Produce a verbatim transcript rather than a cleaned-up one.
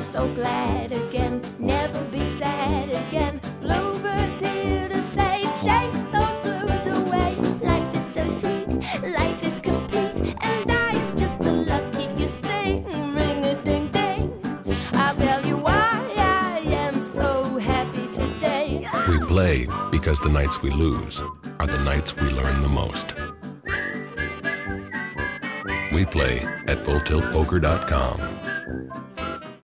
so glad again. Never be sad again. Bluebirds here to say, chase those blues away. Life is so sweet, life is complete, and I am just the luckiest thing. Ring-a-ding-ding, I'll tell you why I am so happy today. We play because the nights we lose are the nights we learn the most. We play at full tilt poker dot com.